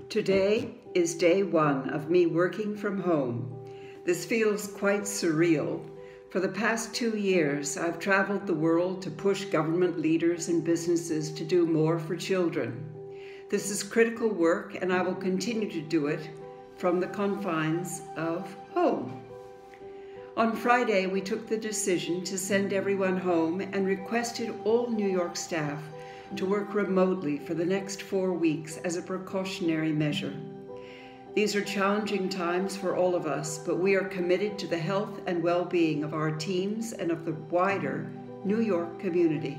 Today is day one of me working from home. This feels quite surreal. For the past 2 years, I've traveled the world to push government leaders and businesses to do more for children. This is critical work, and I will continue to do it from the confines of home. On Friday, we took the decision to send everyone home and requested all New York staff to work remotely for the next 4 weeks as a precautionary measure. These are challenging times for all of us, but we are committed to the health and well-being of our teams and of the wider New York community.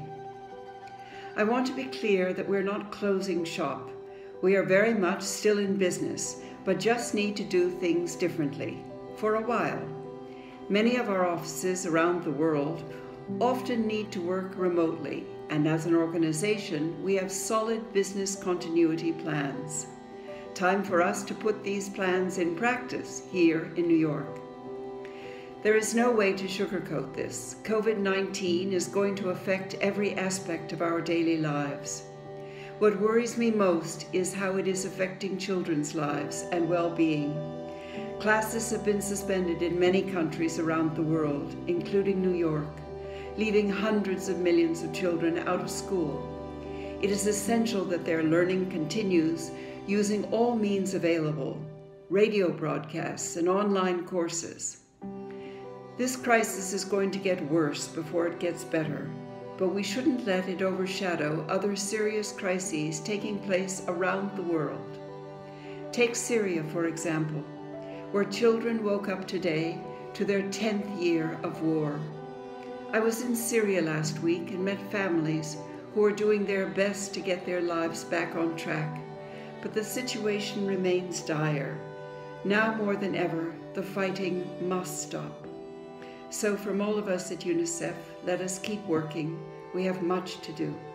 I want to be clear that we're not closing shop. We are very much still in business, but just need to do things differently for a while. Many of our offices around the world often need to work remotely, and as an organization, we have solid business continuity plans. Time for us to put these plans in practice here in New York. There is no way to sugarcoat this. COVID-19 is going to affect every aspect of our daily lives. What worries me most is how it is affecting children's lives and well-being. Classes have been suspended in many countries around the world, including New York, leaving hundreds of millions of children out of school. It is essential that their learning continues using all means available, radio broadcasts and online courses. This crisis is going to get worse before it gets better, but we shouldn't let it overshadow other serious crises taking place around the world. Take Syria, for example, where children woke up today to their 10th year of war. I was in Syria last week and met families who are doing their best to get their lives back on track, but the situation remains dire. Now more than ever, the fighting must stop. So from all of us at UNICEF, let us keep working. We have much to do.